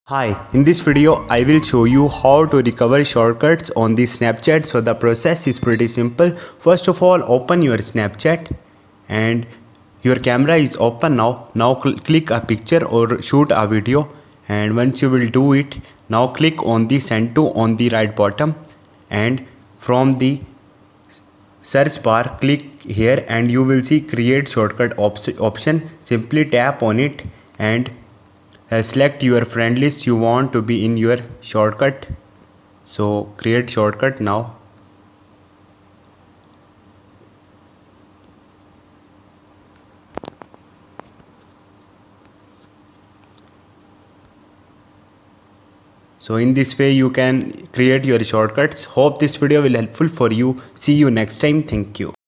Hi, in this video I will show you how to recover shortcuts on the Snapchat. So the process is pretty simple. First of all, open your Snapchat and your camera is open now. Now click a picture or shoot a video, and once you will do it, now click on the send to on the right bottom, and from the search bar click here and you will see create shortcut option. Simply tap on it and select your friend list you want to be in your shortcut. So create shortcut now. So in this way you can create your shortcuts. Hope this video will helpful for you. See you next time. Thank you.